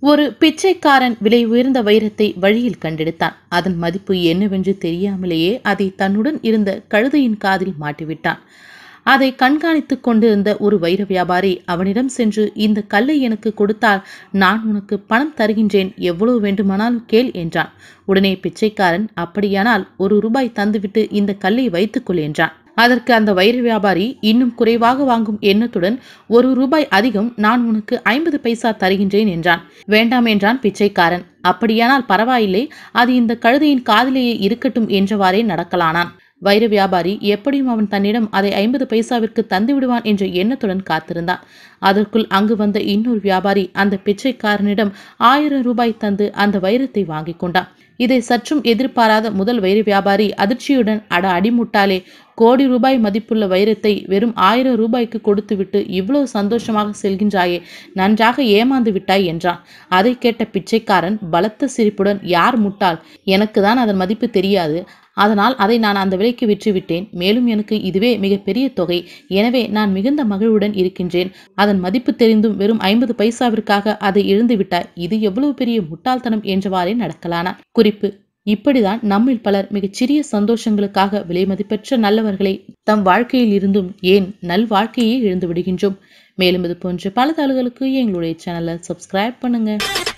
ஒரு பிச்சைக்காரன் விலை உயர்ந்த வைரத்தை வழியில் கண்டெடுத்தான். அதன் மதிப்பு என்னவென்று தெரியாமலேயே அதை தன்னுடன் இருந்த கழுதையின் காதில் மாட்டிவிட்டான். அதை கண்காணித்துக் கொண்டிருந்த ஒரு வைர வியாபாரி அவனிடம் சென்று, இந்த கல்லை எனக்கு கொடுத்தால் நான் உனக்கு பணம் தருகின்றேன், எவ்வளவு வேண்டுமானாலும் கேள் என்றான். உடனே பிச்சைக்காரன், அப்படியானால் ₹1 தந்துவிட்டு இந்த கல்லை வைத்துக்கொள் என்றான். அதற்கு அந்த வைர வியாபாரி இன்னும் குறைவாக வாங்கும் எண்ணத்துடன், ₹1 அதிகம், நான் உனக்கு 50 பைசா தருகின்றேன் என்றான். வேண்டாம் என்றான் பிச்சைக்காரன். அப்படியானால் பரவாயில்லை, அது இந்த கழுதையின் காதிலேயே இருக்கட்டும் என்றவாறே நடக்கலானான். வைர வியாபாரி எப்படியும் அவன் தன்னிடம் அதை 50 பைசாவிற்கு தந்து விடுவான் என்ற எண்ணத்துடன் காத்திருந்தான். அதற்குள் அங்கு வந்த இன்னொரு வியாபாரி அந்த பிச்சைக்காரனிடம் ₹1000 தந்து அந்த வைரத்தை வாங்கி கொண்டான். இதை சற்றும் எதிர்பாராத முதல் வைர வியாபாரி அதிர்ச்சியுடன், அடிமுட்டாளே, கோடி ரூபாய் மதிப்புள்ள வைரத்தை வெறும் ₹1000 கொடுத்துவிட்டு இவ்வளவு சந்தோஷமாக செல்கின்றாயே, நன்றாக ஏமாந்து விட்டாய் என்றான். அதை கேட்ட பிச்சைக்காரன் பலத்த சிரிப்புடன், யார் முட்டாள், எனக்கு தான் அதன் மதிப்பு தெரியாது, அதனால் அதை நான் அந்த விலைக்கு விற்றுவிட்டேன். மேலும் எனக்கு இதுவே மிகப்பெரிய தொகை, எனவே நான் மிகுந்த மகிழ்வுடன் இருக்கின்றேன். அதன் மதிப்பு தெரிந்தும் வெறும் 50 பைசாவிற்காக அதை இழந்து விட்டாய், இது எவ்வளவு பெரிய முட்டாள்தனம் என்றவாறே நடக்கலானான். குறிப்பு: இப்படிதான் நம்மில் பலர் மிகச்சிறிய சந்தோஷங்களுக்காக விலைமதிப்பற்ற நல்லவர்களை தம் வாழ்க்கையில் இருந்தும் ஏன் நல் வாழ்க்கையே இழந்து விடுகின்றோம். மேலும் இது போன்ற பல தகவல்களுக்கு எங்களுடைய சேனலை சப்ஸ்கிரைப் பண்ணுங்க.